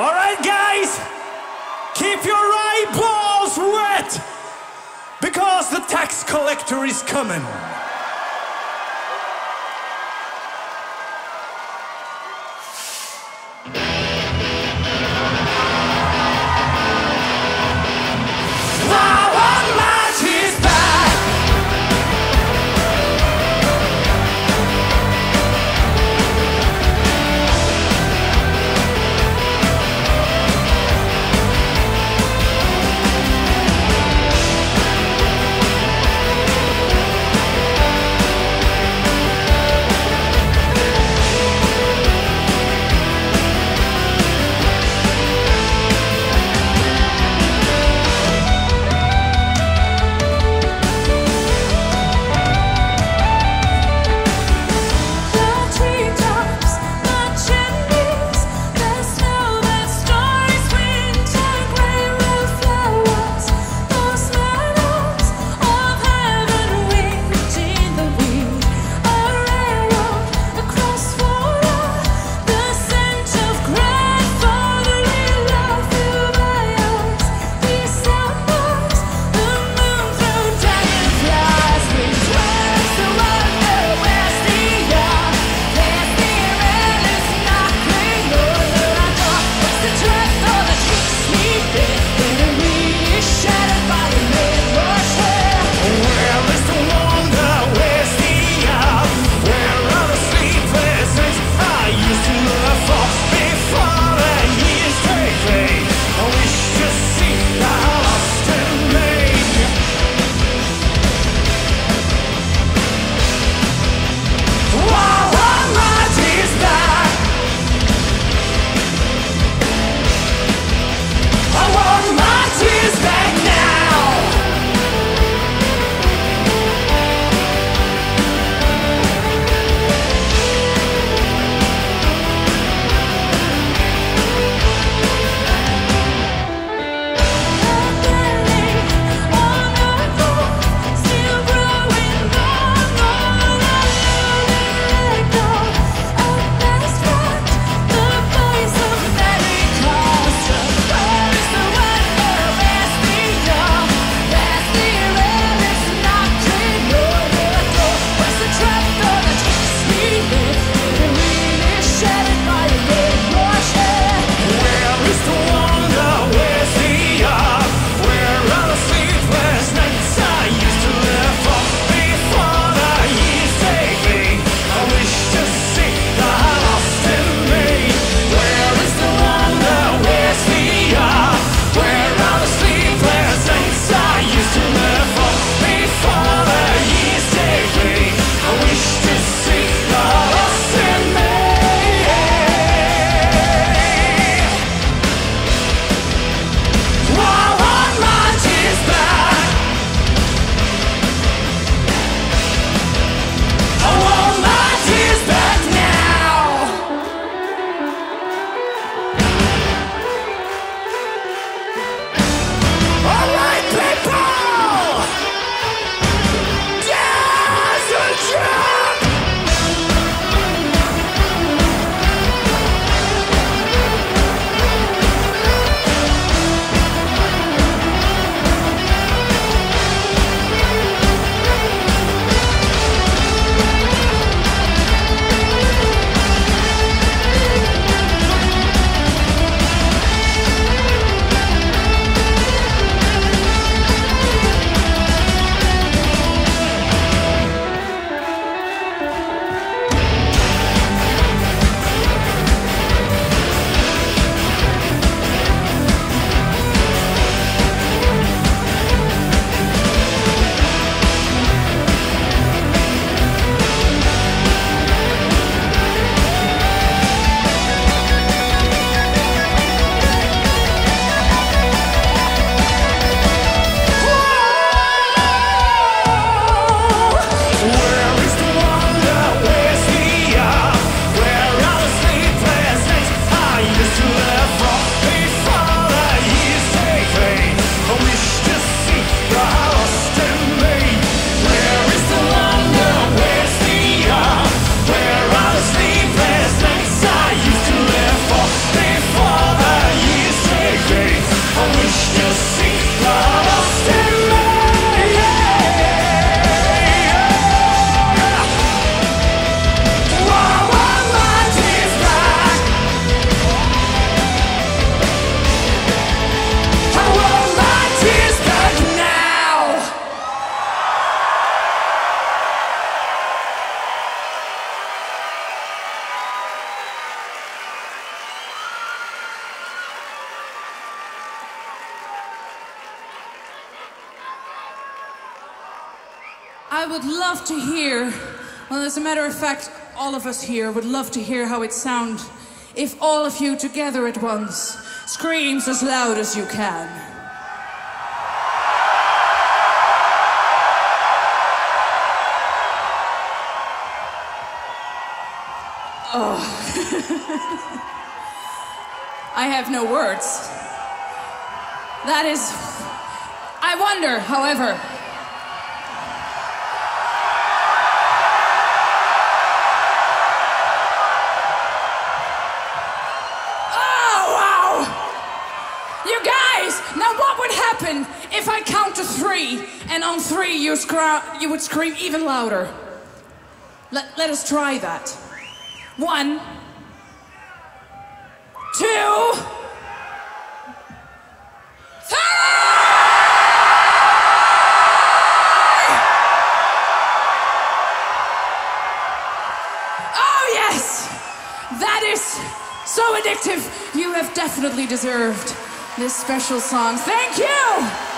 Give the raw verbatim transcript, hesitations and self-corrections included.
All right, guys, keep your eyeballs wet, because the tax collector is coming. I would love to hear, well, as a matter of fact, all of us here would love to hear how it sounds if all of you together at once screams as loud as you can. Oh. I have no words. That is... I wonder, however... if I count to three, and on three you, scra you would scream even louder. Let, let us try that. One, two, three! Oh yes! That is so addictive. You have definitely deserved this special song. Thank you!